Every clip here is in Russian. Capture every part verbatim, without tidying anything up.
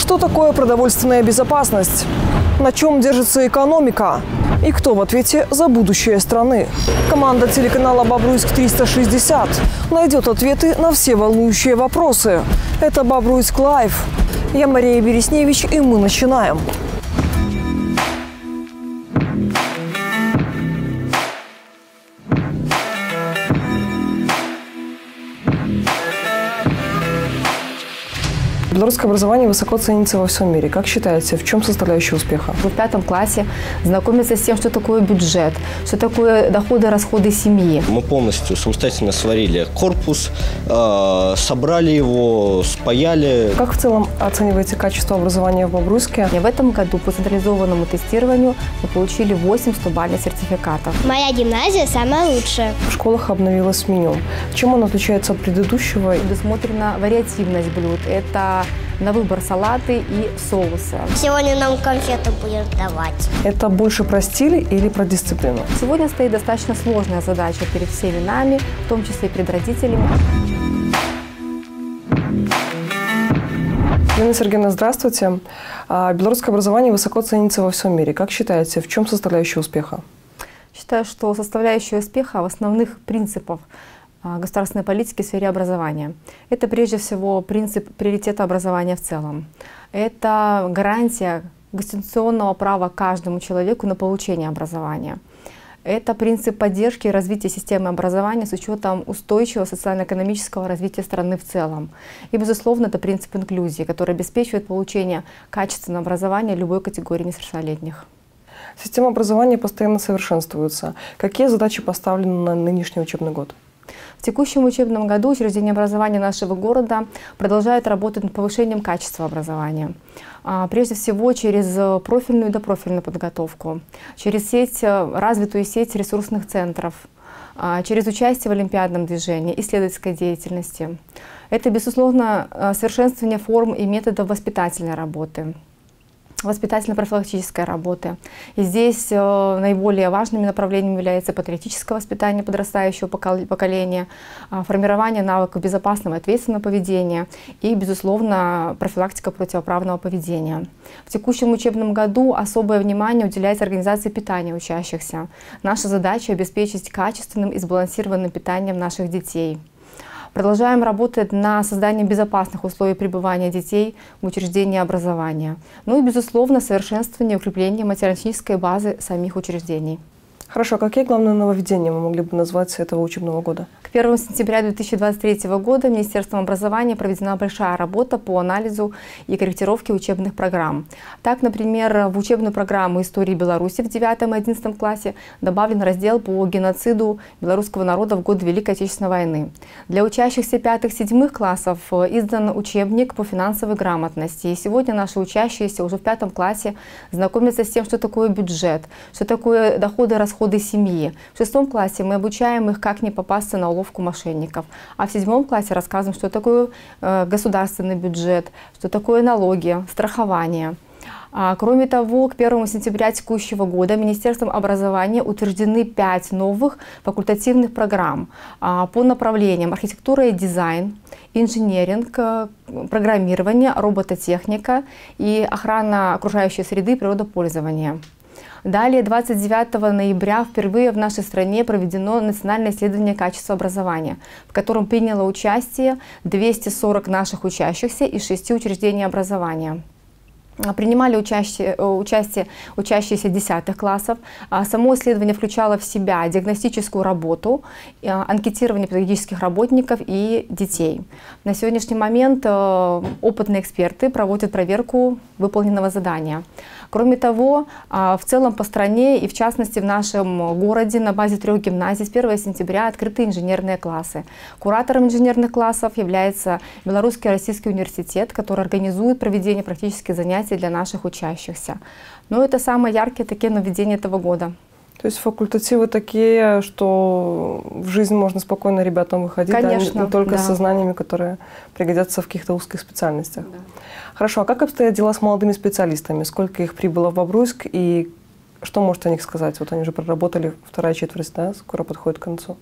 Что такое продовольственная безопасность? На чем держится экономика? И кто в ответе за будущее страны? Команда телеканала «Бобруйск триста шестьдесят» найдет ответы на все волнующие вопросы. Это «Бобруйск Лайв». Я Мария Бересневич, и мы начинаем. Белорусское образование высоко ценится во всем мире. Как считаете, в чем составляющая успеха? В пятом классе знакомиться с тем, что такое бюджет, что такое доходы, расходы семьи. Мы полностью самостоятельно сварили корпус, э, собрали его, спаяли. Как в целом оцениваете качество образования в Бобруйске? В этом году по централизованному тестированию мы получили восемь стобальных сертификатов. Моя гимназия самая лучшая. В школах обновилось меню. Чем оно отличается от предыдущего? Предусмотрена вариативность блюд. Это на выбор салаты и соусы. Сегодня нам конфеты будут давать. Это больше про стиль или про дисциплину? Сегодня стоит достаточно сложная задача перед всеми нами, в том числе и перед родителями. Елена Сергеевна, здравствуйте. Белорусское образование высоко ценится во всем мире. Как считаете, в чем составляющая успеха? Считаю, что составляющая успеха в основных принципах государственной политики в сфере образования. Это прежде всего принцип приоритета образования в целом. Это гарантия конституционного права каждому человеку на получение образования. Это принцип поддержки и развития системы образования с учетом устойчивого социально-экономического развития страны в целом. И, безусловно, это принцип инклюзии, который обеспечивает получение качественного образования любой категории несовершеннолетних. Система образования постоянно совершенствуется. Какие задачи поставлены на нынешний учебный год? В текущем учебном году учреждения образования нашего города продолжают работать над повышением качества образования. Прежде всего через профильную и допрофильную подготовку, через сеть, развитую сеть ресурсных центров, через участие в олимпиадном движении, исследовательской деятельности. Это, безусловно, совершенствование форм и методов воспитательной работы, воспитательно-профилактической работы. И здесь э, наиболее важными направлениями является патриотическое воспитание подрастающего поколения, э, формирование навыков безопасного и ответственного поведения и, безусловно, профилактика противоправного поведения. В текущем учебном году особое внимание уделяется организации питания учащихся. Наша задача — обеспечить качественным и сбалансированным питанием наших детей. Продолжаем работать на создании безопасных условий пребывания детей в учреждении образования. Ну и, безусловно, совершенствование и укрепление материально-технической базы самих учреждений. Хорошо, какие главные нововведения вы могли бы назвать с этого учебного года? К первому сентября две тысячи двадцать третьего года Министерством образования проведена большая работа по анализу и корректировке учебных программ. Так, например, в учебную программу истории Беларуси в девятом и одиннадцатом классе добавлен раздел по геноциду белорусского народа в годы Великой Отечественной войны. Для учащихся пятых-седьмых классов издан учебник по финансовой грамотности. И сегодня наши учащиеся уже в пятом классе знакомятся с тем, что такое бюджет, что такое доходы и расходы расходы семьи. В шестом классе мы обучаем их, как не попасться на уловку мошенников. А в седьмом классе рассказываем, что такое э, государственный бюджет, что такое налоги, страхование. А, кроме того, к первому сентября текущего года Министерством образования утверждены пять новых факультативных программ а, по направлениям архитектура и дизайн, инженеринг, программирование, робототехника и охрана окружающей среды и природопользования. Далее, двадцать девятого ноября впервые в нашей стране проведено национальное исследование качества образования, в котором приняло участие двести сорок наших учащихся из шести учреждений образования. Принимали участие, участие учащиеся десятых классов. Само исследование включало в себя диагностическую работу, анкетирование педагогических работников и детей. На сегодняшний момент опытные эксперты проводят проверку выполненного задания. Кроме того, в целом по стране и в частности в нашем городе на базе трех гимназий с первого сентября открыты инженерные классы. Куратором инженерных классов является Белорусский российский университет, который организует проведение практических занятий для наших учащихся. Но это самые яркие такие нововведения этого года. То есть факультативы такие, что в жизнь можно спокойно ребятам выходить, Конечно, а не только да. со знаниями, которые пригодятся в каких-то узких специальностях. Да. Хорошо, а как обстоят дела с молодыми специалистами? Сколько их прибыло в Бобруйск и что можете о них сказать? Вот они уже проработали вторая четверть, да, скоро подходит к концу.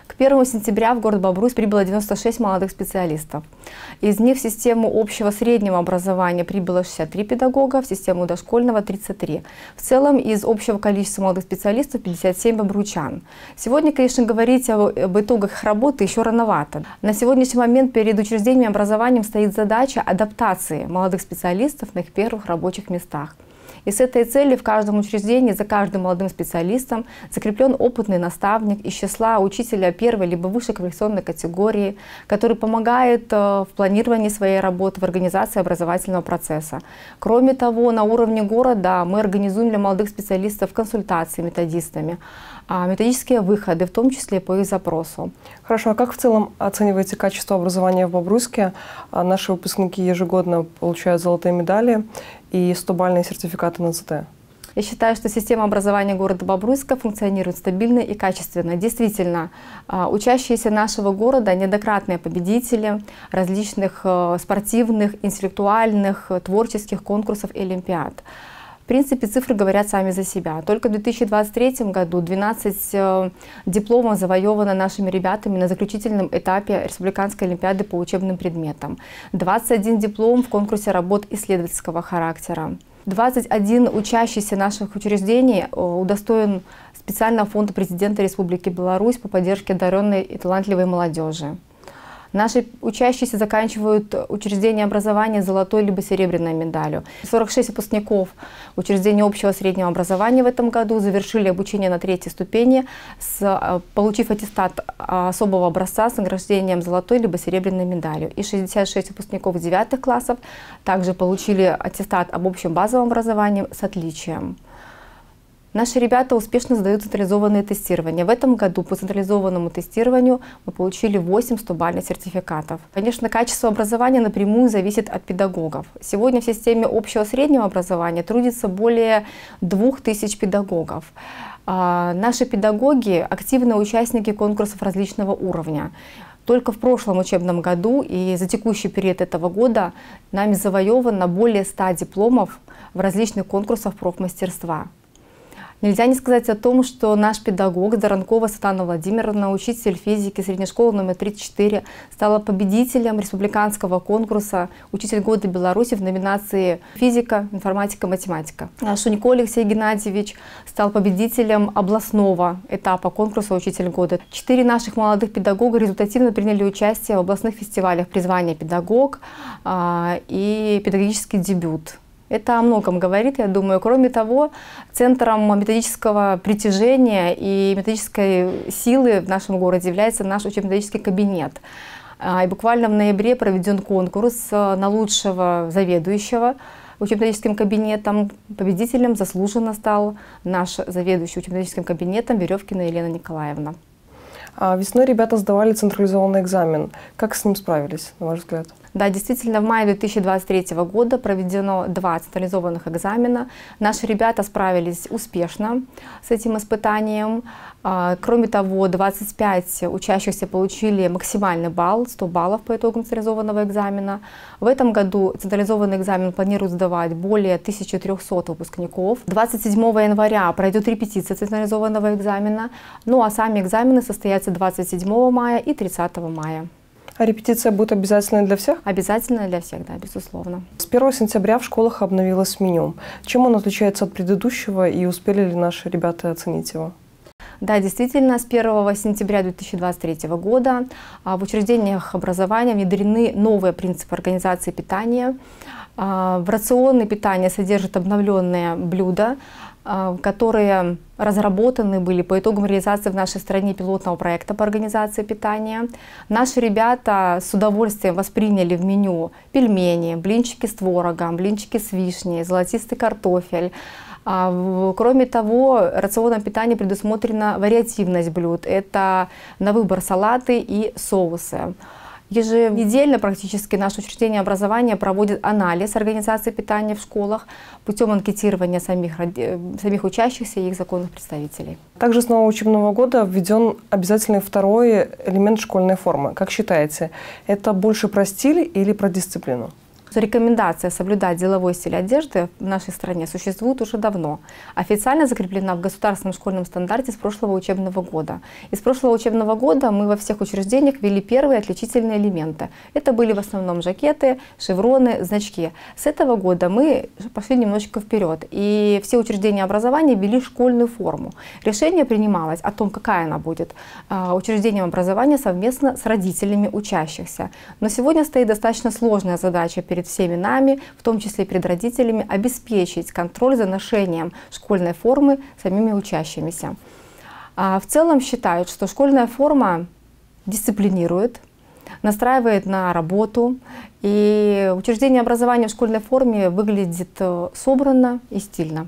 К первому сентября в город Бобруйск прибыло девяносто шесть молодых специалистов. Из них в систему общего среднего образования прибыло шестьдесят три педагога, в систему дошкольного тридцать три. В целом из общего количества молодых специалистов пятьдесят семь бобруйчан. Сегодня, конечно, говорить об итогах их работы еще рановато. На сегодняшний момент перед учреждением образования стоит задача адаптации молодых специалистов на их первых рабочих местах. И с этой целью в каждом учреждении за каждым молодым специалистом закреплен опытный наставник из числа учителя первой либо высшей квалификационной категории, который помогает в планировании своей работы, в организации образовательного процесса. Кроме того, на уровне города мы организуем для молодых специалистов консультации методистами, методические выходы, в том числе по их запросу. Хорошо, а как в целом оцениваете качество образования в Бобруйске? Наши выпускники ежегодно получают золотые медали и сто-бальные сертификаты на ЦТ. Я считаю, что система образования города Бобруйска функционирует стабильно и качественно. Действительно, учащиеся нашего города неоднократные победители различных спортивных, интеллектуальных, творческих конкурсов и олимпиад. В принципе, цифры говорят сами за себя. Только в две тысячи двадцать третьем году двенадцать дипломов завоевано нашими ребятами на заключительном этапе Республиканской олимпиады по учебным предметам. двадцать один диплом в конкурсе работ исследовательского характера. двадцать один учащийся наших учреждений удостоен специального фонда президента Республики Беларусь по поддержке одаренной и талантливой молодежи. Наши учащиеся заканчивают учреждение образования с золотой либо серебряной медалью. сорок шесть выпускников учреждения общего среднего образования в этом году завершили обучение на третьей ступени, с, получив аттестат особого образца с награждением золотой либо серебряной медалью. И шестьдесят шесть выпускников девятых классов также получили аттестат об общем базовом образовании с отличием. Наши ребята успешно сдают централизованные тестирования. В этом году по централизованному тестированию мы получили восемь сто-бальных сертификатов. Конечно, качество образования напрямую зависит от педагогов. Сегодня в системе общего среднего образования трудится более двух тысяч педагогов. Наши педагоги – активные участники конкурсов различного уровня. Только в прошлом учебном году и за текущий период этого года нами завоевано более ста дипломов в различных конкурсах профмастерства. Нельзя не сказать о том, что наш педагог Заранкова Светлана Владимировна, учитель физики средней школы номер тридцать четыре, стала победителем республиканского конкурса «Учитель года Беларуси» в номинации «Физика, информатика, математика». Шунько Алексей Геннадьевич стал победителем областного этапа конкурса «Учитель года». Четыре наших молодых педагога результативно приняли участие в областных фестивалях «Призвание педагог» и «Педагогический дебют». Это о многом говорит, я думаю. Кроме того, центром методического притяжения и методической силы в нашем городе является наш учебно-методический кабинет. И буквально в ноябре проведен конкурс на лучшего заведующего учебно-методическим кабинетом. Победителем заслуженно стал наш заведующий учебно-методическим кабинетом Веревкина Елена Николаевна. А весной ребята сдавали централизованный экзамен. Как с ним справились, на ваш взгляд? Да, действительно, в мае две тысячи двадцать третьего года проведено два централизованных экзамена. Наши ребята справились успешно с этим испытанием. Кроме того, двадцать пять учащихся получили максимальный балл, сто баллов по итогам централизованного экзамена. В этом году централизованный экзамен планируют сдавать более тысячи трёхсот выпускников. двадцать седьмого января пройдет репетиция централизованного экзамена, ну а сами экзамены состоятся двадцать седьмого мая и тридцатого мая. А репетиция будет обязательной для всех? Обязательно для всех, да, безусловно. С первого сентября в школах обновилось меню. Чем оно отличается от предыдущего и успели ли наши ребята оценить его? Да, действительно, с первого сентября две тысячи двадцать третьего года в учреждениях образования внедрены новые принципы организации питания. В рационе питания содержат обновленные блюда, которые разработаны были по итогам реализации в нашей стране пилотного проекта по организации питания. Наши ребята с удовольствием восприняли в меню пельмени, блинчики с творогом, блинчики с вишней, золотистый картофель. Кроме того, рационом питания предусмотрена вариативность блюд. Это на выбор салаты и соусы. Еженедельно практически наше учреждение образования проводит анализ организации питания в школах путем анкетирования самих, самих учащихся и их законных представителей. Также с нового учебного года введен обязательный второй элемент школьной формы. Как считаете, это больше про стиль или про дисциплину? Рекомендация соблюдать деловой стиль одежды в нашей стране существует уже давно. Официально закреплена в государственном школьном стандарте с прошлого учебного года. И с прошлого учебного года мы во всех учреждениях ввели первые отличительные элементы. Это были в основном жакеты, шевроны, значки. С этого года мы пошли немножечко вперед. И все учреждения образования ввели школьную форму. Решение принималось о том, какая она будет, учреждением образования совместно с родителями учащихся. Но сегодня стоит достаточно сложная задача перед всеми нами, в том числе и перед родителями, обеспечить контроль за ношением школьной формы самими учащимися. В целом считают, что школьная форма дисциплинирует, настраивает на работу, и учреждение образования в школьной форме выглядит собранно и стильно.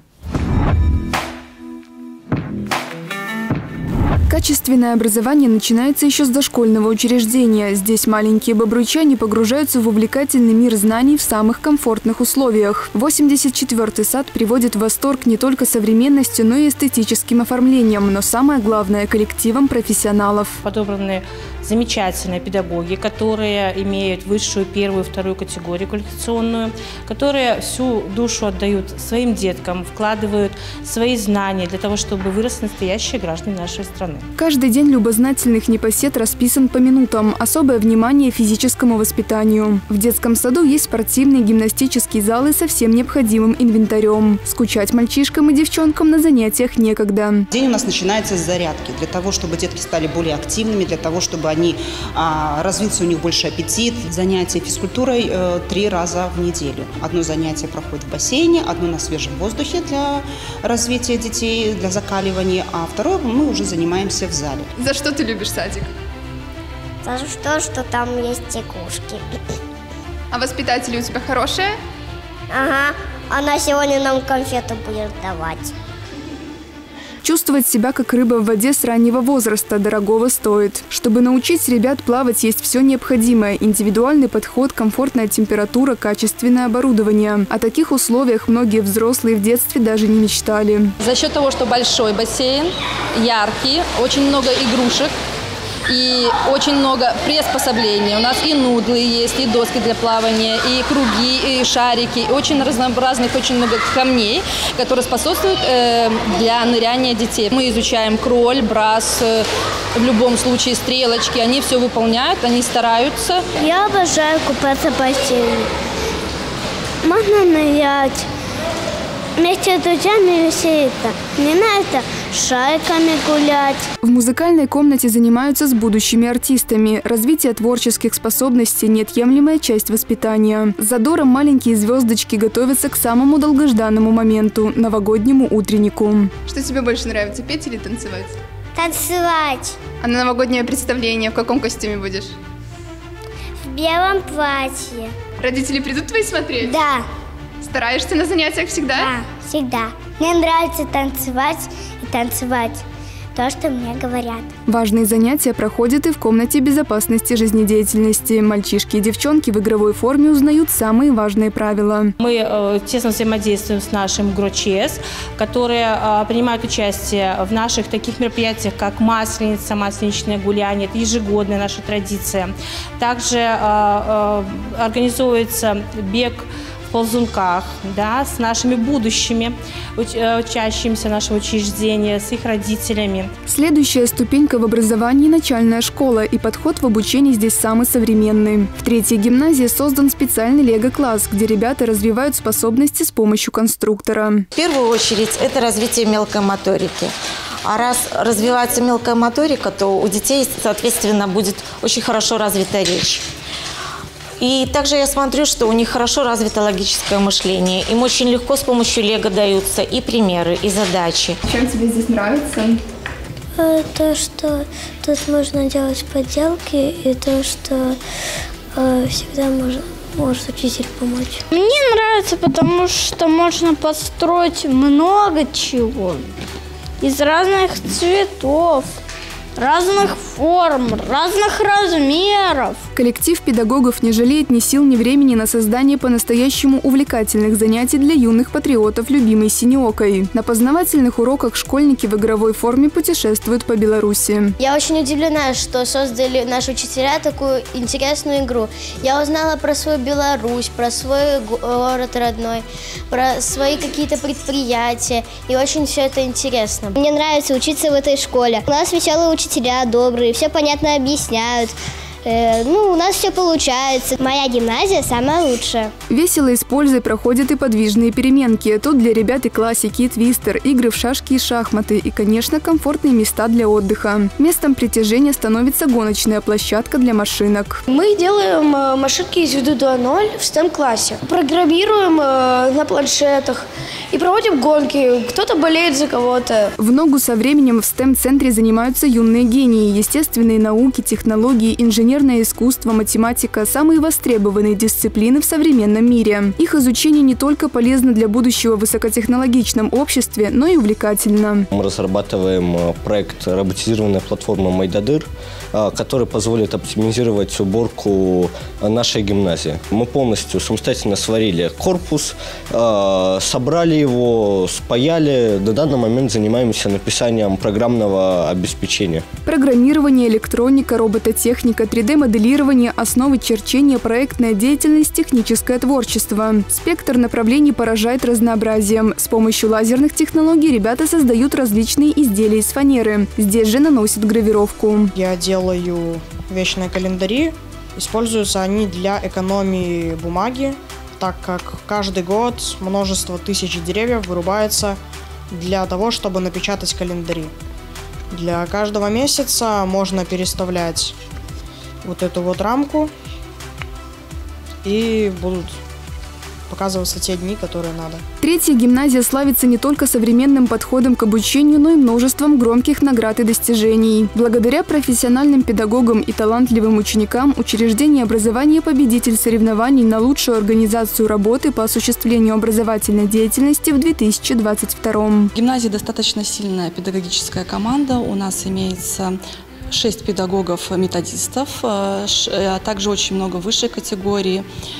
Качественное образование начинается еще с дошкольного учреждения. Здесь маленькие бобруйчане погружаются в увлекательный мир знаний в самых комфортных условиях. восемьдесят четвёртый сад приводит в восторг не только современностью, но и эстетическим оформлением, но самое главное – коллективом профессионалов. Подобраны замечательные педагоги, которые имеют высшую, первую, вторую категорию квалификационную, которые всю душу отдают своим деткам, вкладывают свои знания для того, чтобы выросли настоящие граждане нашей страны. Каждый день любознательных непосед расписан по минутам. Особое внимание физическому воспитанию. В детском саду есть спортивные гимнастические залы со всем необходимым инвентарем. Скучать мальчишкам и девчонкам на занятиях некогда. День у нас начинается с зарядки. Для того, чтобы детки стали более активными, для того, чтобы они, а, развился у них больше аппетит. Занятия физкультурой э, три раза в неделю. Одно занятие проходит в бассейне, одно на свежем воздухе для развития детей, для закаливания, а второе мы уже занимаемся в зале. За что ты любишь садик? За то, что там есть игрушки. А воспитатели у тебя хорошие? Ага, она сегодня нам конфету будет давать. Чувствовать себя как рыба в воде с раннего возраста дорогого стоит. Чтобы научить ребят плавать, есть все необходимое – индивидуальный подход, комфортная температура, качественное оборудование. О таких условиях многие взрослые в детстве даже не мечтали. За счет того, что большой бассейн, яркий, очень много игрушек и очень много приспособлений. У нас и нудлы есть, и доски для плавания, и круги, и шарики, и очень разнообразных, очень много камней, которые способствуют э, для ныряния детей. Мы изучаем кроль, брас, э, в любом случае стрелочки. Они все выполняют, они стараются. Я обожаю купаться в бассейне. Можно нырять. Вместе с друзьями веселиться. Мне нравится шариками гулять. В музыкальной комнате занимаются с будущими артистами. Развитие творческих способностей – неотъемлемая часть воспитания. С задором маленькие звездочки готовятся к самому долгожданному моменту – новогоднему утреннику. Что тебе больше нравится, петь или танцевать? Танцевать. А на новогоднее представление в каком костюме будешь? В белом платье. Родители придут твои смотреть? Да. Стараешься на занятиях всегда? Да, всегда. Мне нравится танцевать и танцевать то, что мне говорят. Важные занятия проходят и в комнате безопасности жизнедеятельности. Мальчишки и девчонки в игровой форме узнают самые важные правила. Мы э, тесно взаимодействуем с нашим ГРОЧС, которые э, принимают участие в наших таких мероприятиях, как Масленица, масленичное гуляние. Это ежегодная наша традиция. Также э, э, организуется бег в ползунках, да, с нашими будущими учащимися нашего учреждения, с их родителями. Следующая ступенька в образовании – начальная школа, и подход в обучении здесь самый современный. В третьей гимназии создан специальный лего-класс, где ребята развивают способности с помощью конструктора. В первую очередь это развитие мелкой моторики. А раз развивается мелкая моторика, то у детей, соответственно, будет очень хорошо развита речь. И также я смотрю, что у них хорошо развито логическое мышление. Им очень легко с помощью лего даются и примеры, и задачи. Чем тебе здесь нравится? То, что тут можно делать поделки, и то, что э, всегда можно, может учитель помочь. Мне нравится, потому что можно построить много чего из разных цветов. разных форм, разных размеров. Коллектив педагогов не жалеет ни сил, ни времени на создание по-настоящему увлекательных занятий для юных патриотов любимой Синеокой. На познавательных уроках школьники в игровой форме путешествуют по Беларуси. Я очень удивлена, что создали наши учителя такую интересную игру. Я узнала про свою Беларусь, про свой город родной, про свои какие-то предприятия. И очень все это интересно. Мне нравится учиться в этой школе. У нас веселые учителя, добрые, все понятно объясняют. Э, ну, у нас все получается. Моя гимназия самая лучшая. Весело и с пользой проходят и подвижные переменки. Тут для ребят и классики, и твистер, игры в шашки и шахматы. И, конечно, комфортные места для отдыха. Местом притяжения становится гоночная площадка для машинок. Мы делаем машинки из виду два ноль в стем-классе. Программируем на планшетах и проводим гонки. Кто-то болеет за кого-то. В ногу со временем в стем-центре занимаются юные гении. Естественные науки, технологии, инженерные искусство, математика – самые востребованные дисциплины в современном мире. Их изучение не только полезно для будущего в высокотехнологичном обществе, но и увлекательно. Мы разрабатываем проект роботизированной платформы Майдадыр, который позволит оптимизировать уборку нашей гимназии. Мы полностью самостоятельно сварили корпус, собрали его, спаяли. До данного момента занимаемся написанием программного обеспечения. Программирование, электроника, робототехника, три дэ-моделирование, основы черчения, проектная деятельность, техническое творчество. Спектр направлений поражает разнообразием. С помощью лазерных технологий ребята создают различные изделия из фанеры. Здесь же наносят гравировку. Я делаю вечные календари. Используются они для экономии бумаги, так как каждый год множество тысяч деревьев вырубается для того, чтобы напечатать календари. Для каждого месяца можно переставлять вот эту вот рамку, и будут показываться те дни, которые надо. Третья гимназия славится не только современным подходом к обучению, но и множеством громких наград и достижений. Благодаря профессиональным педагогам и талантливым ученикам учреждение образования победитель соревнований на лучшую организацию работы по осуществлению образовательной деятельности в две тысячи двадцать втором. В гимназии достаточно сильная педагогическая команда. У нас имеется шесть педагогов-методистов, а также очень много высшей категории.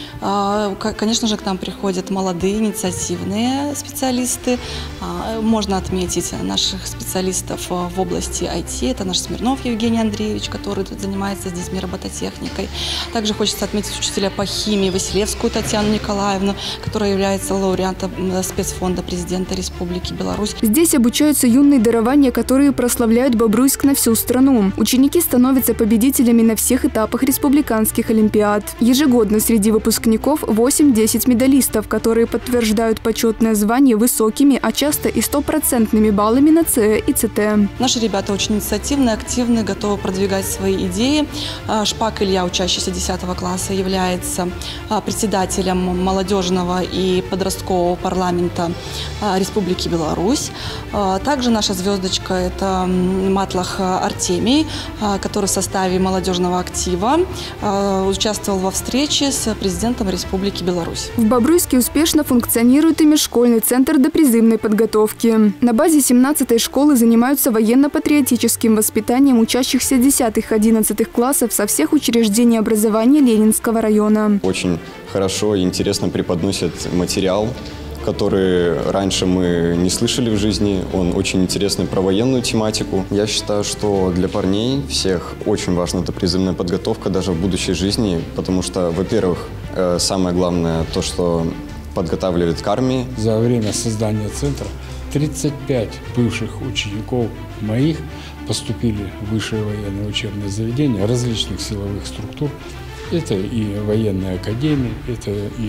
Конечно же, к нам приходят молодые, инициативные специалисты. Можно отметить наших специалистов в области ай ти. Это наш Смирнов Евгений Андреевич, который занимается с детьми робототехникой. Также хочется отметить учителя по химии Василевскую Татьяну Николаевну, которая является лауреатом спецфонда президента Республики Беларусь. Здесь обучаются юные дарования, которые прославляют Бобруйск на всю страну. Ученики становятся победителями на всех этапах республиканских олимпиад. Ежегодно среди выпускников восемь-десять медалистов, которые подтверждают почетное звание высокими, а часто и стопроцентными баллами на ЦЭ и ЦТ. Наши ребята очень инициативные, активные, готовы продвигать свои идеи. Шпак Илья, учащийся десятого класса, является председателем молодежного и подросткового парламента Республики Беларусь. Также наша звездочка – это Матлах Артемий, который в составе молодежного актива участвовал во встрече с президентом Республики Беларусь. В Бобруйске успешно функционирует и межшкольный центр допризывной подготовки. На базе семнадцатой школы занимаются военно-патриотическим воспитанием учащихся десятых-одиннадцатых классов со всех учреждений образования Ленинского района. Очень хорошо и интересно преподносят материал, который раньше мы не слышали в жизни. Он очень интересный про военную тематику. Я считаю, что для парней всех очень важна эта призывная подготовка даже в будущей жизни, потому что, во-первых, самое главное то, что подготавливает к армии. За время создания центра тридцать пять бывших учеников моих поступили в высшее военное учебное заведение различных силовых структур. Это и военная академия, это и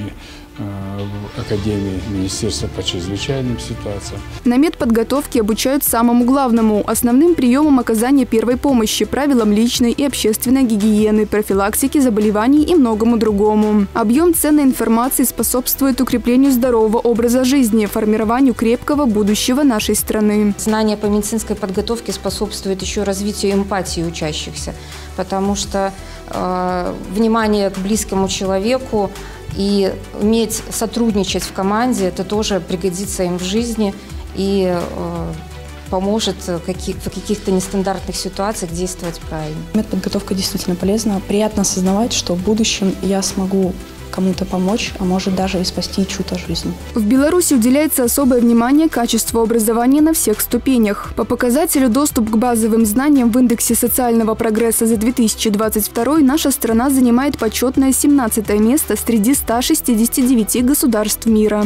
в Академии Министерства по чрезвычайным ситуациям. На медподготовке обучают самому главному – основным приемам оказания первой помощи, правилам личной и общественной гигиены, профилактики заболеваний и многому другому. Объем ценной информации способствует укреплению здорового образа жизни, формированию крепкого будущего нашей страны. Знания по медицинской подготовке способствуют еще развитию эмпатии учащихся, потому что э, внимание к близкому человеку и уметь сотрудничать в команде, это тоже пригодится им в жизни. И э, поможет в каких-то нестандартных ситуациях действовать правильно. Медподготовка действительно полезна. Приятно осознавать, что в будущем я смогу кому-то помочь, а может даже и спасти чью-то жизнь. В Беларуси уделяется особое внимание качеству образования на всех ступенях. По показателю доступ к базовым знаниям в индексе социального прогресса за две тысячи двадцать второй наша страна занимает почетное семнадцатое место среди ста шестидесяти девяти государств мира.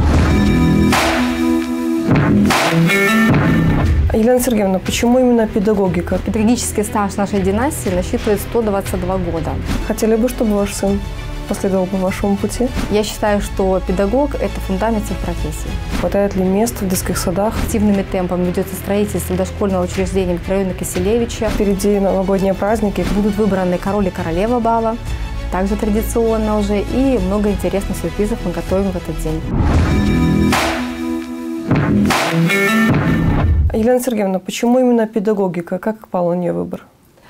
Елена Сергеевна, почему именно педагогика? Педагогический стаж нашей династии насчитывает сто двадцать два года. Хотели бы, чтобы ваш сын последовал по вашему пути? Я считаю, что педагог – это фундамент всех профессий. Хватает ли мест в детских садах? Активными темпами ведется строительство дошкольного учреждения микрорайона Киселевича. Впереди новогодние праздники. Будут выбраны король и королева бала, также традиционно уже, и много интересных сюрпризов мы готовим в этот день. Елена Сергеевна, почему именно педагогика? Как пал на нее выбор?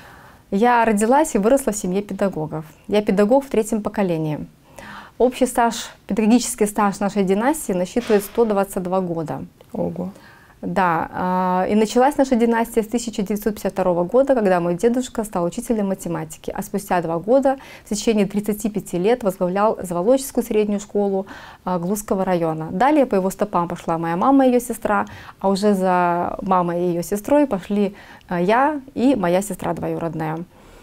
Я родилась и выросла в семье педагогов. Я педагог в третьем поколении. Общий стаж, педагогический стаж нашей династии насчитывает сто двадцать два года. Ого. Да, и началась наша династия с тысяча девятьсот пятьдесят второго года, когда мой дедушка стал учителем математики, а спустя два года, в течение тридцати пяти лет, возглавлял Заволоческую среднюю школу Глузского района. Далее по его стопам пошла моя мама и ее сестра, а уже за мамой и ее сестрой пошли я и моя сестра двоюродная.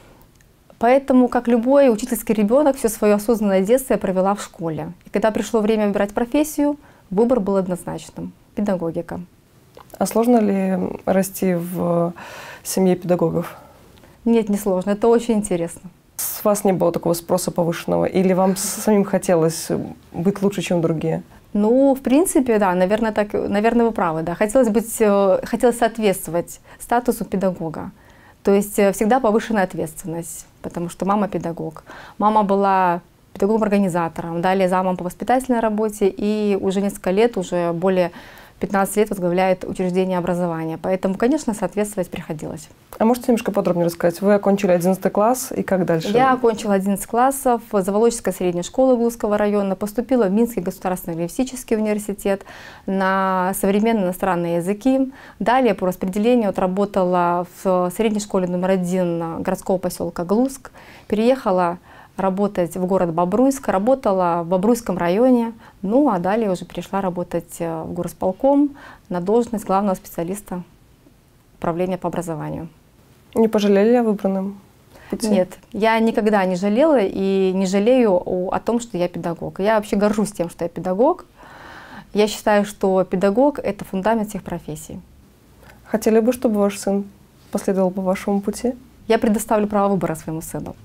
Поэтому, как любой учительский ребенок, все свое осознанное детство я провела в школе. И когда пришло время выбирать профессию, выбор был однозначным – педагогика. А сложно ли расти в семье педагогов? Нет, не сложно. Это очень интересно. С вас не было такого спроса повышенного? Или вам самим хотелось быть лучше, чем другие? Ну, в принципе, да, наверное, так, наверное, вы правы. Да. Хотелось быть, хотелось соответствовать статусу педагога. То есть всегда повышенная ответственность, потому что мама педагог. Мама была педагогом-организатором, далее замом по воспитательной работе, и уже несколько лет, уже более пятнадцать лет возглавляет учреждение образования. Поэтому, конечно, соответствовать приходилось. А можете немножко подробнее рассказать? Вы окончили одиннадцатый класс, и как дальше? Я окончила одиннадцать классов в Заволоческой средней школы Глузского района, поступила в Минский государственный лингвистический университет на современные иностранные языки. Далее по распределению отработала в средней школе номер один городского поселка Глузк, переехала работать в город Бобруйск, работала в Бобруйском районе, ну а далее уже перешла работать в горосполком на должность главного специалиста управления по образованию. Не пожалели о выбранном пути? Нет, я никогда не жалела и не жалею о, о том, что я педагог. Я вообще горжусь тем, что я педагог. Я считаю, что педагог – это фундамент всех профессий. Хотели бы, чтобы ваш сын последовал по вашему пути? Я предоставлю право выбора своему сыну.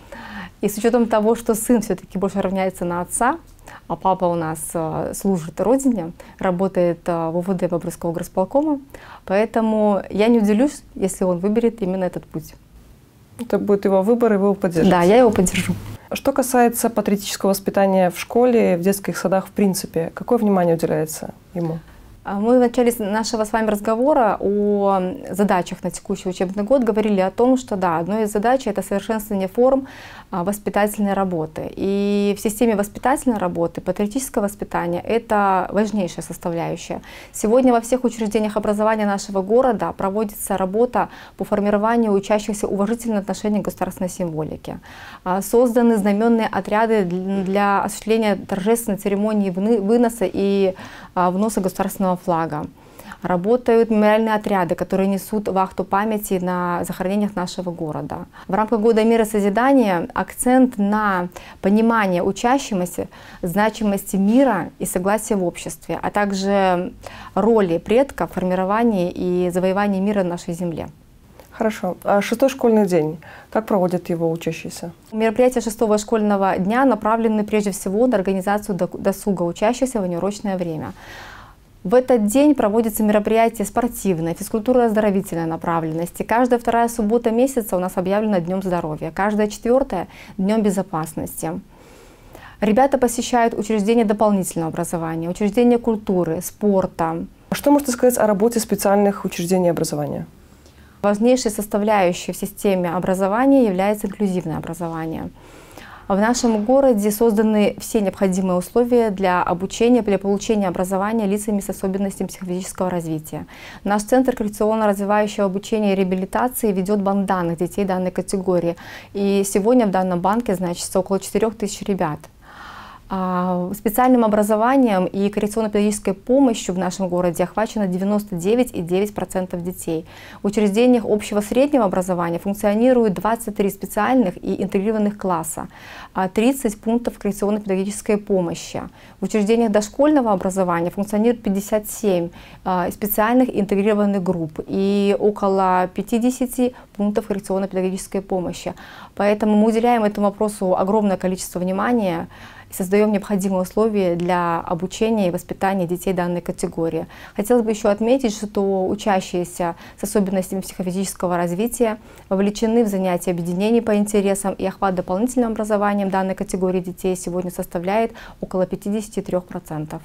И с учетом того, что сын все-таки больше равняется на отца, а папа у нас э, служит родине, работает э, в УВД Бобруйского горосполкома, поэтому я не удивлюсь, если он выберет именно этот путь. Это будет его выбор, и вы его поддержите? Да, я его поддержу. Что касается патриотического воспитания в школе, в детских садах в принципе, какое внимание уделяется ему? Мы в начале нашего с вами разговора о задачах на текущий учебный год говорили о том, что да, одной из задач – это совершенствование форм воспитательной работы. И в системе воспитательной работы патриотическое воспитание – это важнейшая составляющая. Сегодня во всех учреждениях образования нашего города проводится работа по формированию учащихся уважительного отношения к государственной символике. Созданы знаменные отряды для осуществления торжественной церемонии выноса и вноса государственного флага. Работают мемориальные отряды, которые несут вахту памяти на захоронениях нашего города. В рамках Года мира и созидания акцент на понимание учащимся значимости мира и согласия в обществе, а также роли предков в формировании и завоевании мира на нашей земле. Хорошо. А шестой школьный день, как проводят его учащиеся? Мероприятия шестого школьного дня направлены прежде всего на организацию досуга учащихся в неурочное время. В этот день проводятся мероприятия спортивной, физкультурно-оздоровительной направленности. Каждая вторая суббота месяца у нас объявлена Днем здоровья, каждая четвертая – Днем безопасности. Ребята посещают учреждения дополнительного образования, учреждения культуры, спорта. Что можете сказать о работе специальных учреждений образования? Важнейшей составляющей в системе образования является инклюзивное образование. В нашем городе созданы все необходимые условия для обучения, для получения образования лицами с особенностями психофизического развития. Наш Центр коррекционно-развивающего обучения и реабилитации ведет банк данных детей данной категории. И сегодня в данном банке значится около четырёх тысяч ребят. Специальным образованием и коррекционно-педагогической помощью в нашем городе охвачено девяносто девять и девять десятых процента детей. В учреждениях общего среднего образования функционирует двадцать три специальных и интегрированных класса, тридцать пунктов коррекционно-педагогической помощи. В учреждениях дошкольного образования функционирует пятьдесят семь специальных и интегрированных групп и около пятидесяти пунктов коррекционно-педагогической помощи. Поэтому мы уделяем этому вопросу огромное количество внимания и создаем необходимые условия для обучения и воспитания детей данной категории. Хотелось бы еще отметить, что учащиеся с особенностями психофизического развития вовлечены в занятия объединений по интересам, и охват дополнительным образованием данной категории детей сегодня составляет около пятидесяти трёх процентов.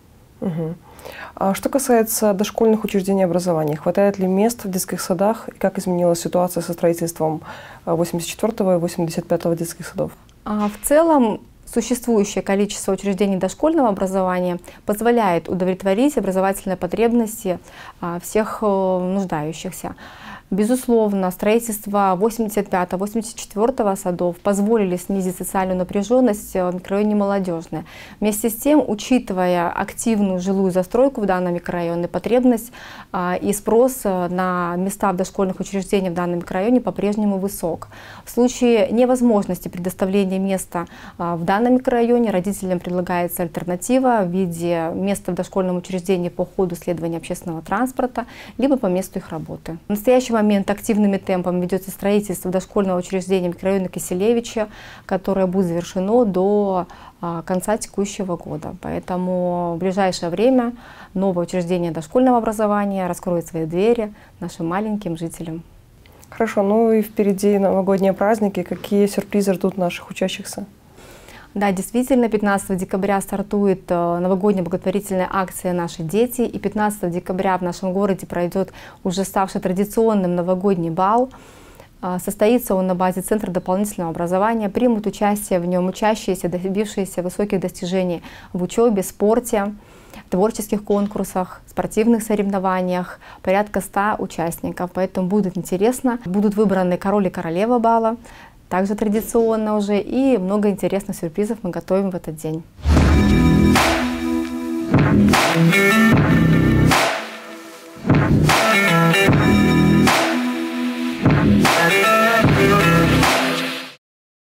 Угу. А что касается дошкольных учреждений образования, хватает ли мест в детских садах и как изменилась ситуация со строительством восемьдесят четвёртого и восемьдесят пятого детских садов? А в целом существующее количество учреждений дошкольного образования позволяет удовлетворить образовательные потребности всех нуждающихся. Безусловно, строительство восемьдесят пятого — восемьдесят четвёртого садов позволили снизить социальную напряженность в микрорайоне Молодежное. Вместе с тем, учитывая активную жилую застройку в данном микрорайоне, потребность и спрос на места в дошкольных учреждениях в данном микрорайоне по-прежнему высок. В случае невозможности предоставления места в данном микрорайоне родителям предлагается альтернатива в виде места в дошкольном учреждении по ходу следования общественного транспорта, либо по месту их работы. В настоящий момент момент активными темпами ведется строительство дошкольного учреждения микрорайона Киселевича, которое будет завершено до а, конца текущего года. Поэтому в ближайшее время новое учреждение дошкольного образования раскроет свои двери нашим маленьким жителям. Хорошо, ну и впереди новогодние праздники. Какие сюрпризы ждут наших учащихся? Да, действительно, пятнадцатого декабря стартует новогодняя благотворительная акция «Наши дети», и пятнадцатого декабря в нашем городе пройдет уже ставший традиционным новогодний бал. Состоится он на базе Центра дополнительного образования. Примут участие в нем учащиеся, добившиеся высоких достижений в учебе, спорте, творческих конкурсах, спортивных соревнованиях, порядка ста участников. Поэтому будет интересно. Будут выбраны король и королева бала, также традиционно уже, и много интересных сюрпризов мы готовим в этот день.